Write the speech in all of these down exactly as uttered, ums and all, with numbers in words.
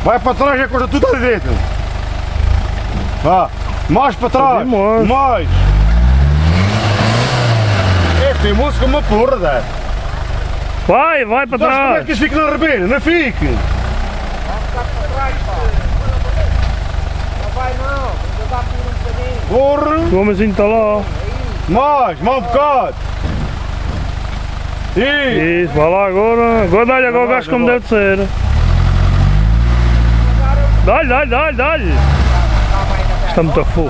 Vai para trás e corta tudo ali dentro. Vá. Mais para trás. Mais. Mais. É teimoso como uma porra, dá. Vai, vai para trás. Como é que isso fica na rebena? Não fique. Vai ficar para trás, pá. Não vai não, ainda dá por um bocadinho. Porra. O homenzinho está lá. Mais, mais um bocado. Isso. Isso, vai lá agora. Agora dá-lhe agora o gajo como deve ser. Dá-lhe, dá-lhe, dá-lhe, dá-lhe. Está muito fofo.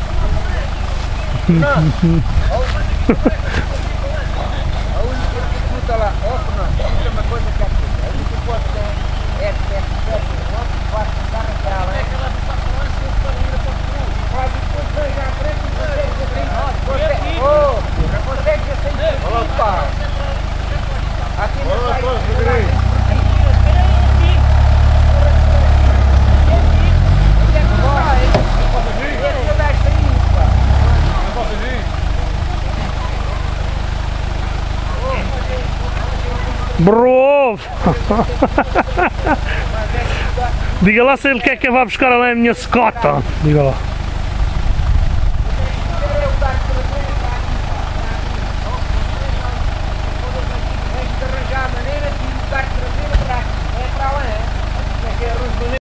Escuta lá, ó Fernando, escuta uma coisa que é preciso. A única coisa é é que é que vai ficar naquela. É aquela que passa lá e para ir para o futuro. Vai depois veja à frente e consegue assim. Oh, não consegue assim. Olha lá, pá. Aqui não vai. Bro! Diga lá se ele quer que eu vá buscar lá a minha secota. Diga lá.